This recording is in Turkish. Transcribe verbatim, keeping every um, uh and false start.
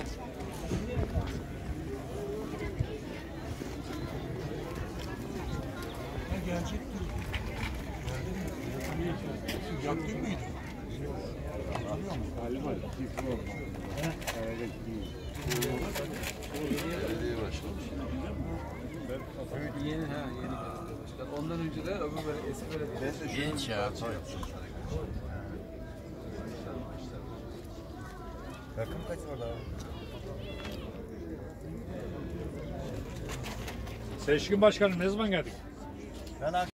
Ne gelecektir? Yaktın mıydı? Hatırlıyor musun? Belediye başlamış. Yeni ha yeni. Ondan önce de öbür böyle eski belediye. Genç ya. Rakım kaç orada abi? Seçkin başkanım ne zaman geldik? Ben